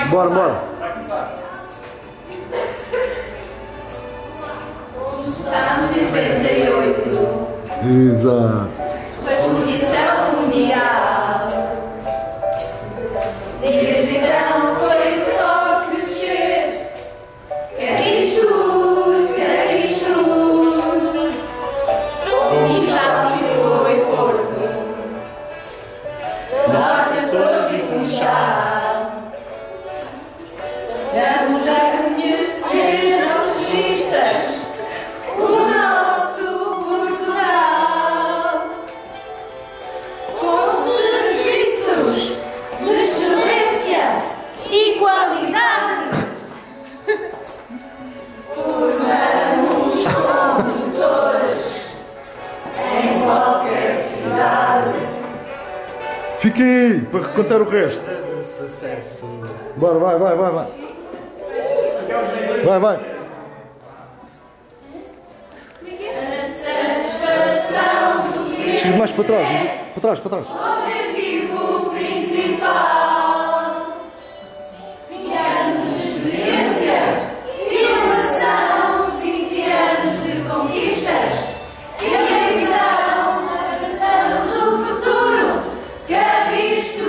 Bora, bora. Estamos em 98. Exato. Exposição mundial. Desde então foi só crescer. Carricho. Conquistar Lisboa e Porto. Norte, Açores e Funchal. Vamos a conhecer aos turistas o nosso Portugal, com serviços de excelência e qualidade. Formamos condutores em qualquer cidade. Fiquem aí para contar o resto. Sucesso. Bora, vai. Vai. Chega mais para trás. Objetivo principal. 20 anos de experiências, inovação, 20 anos de conquistas, eleição, abraçamos o futuro. Carristo.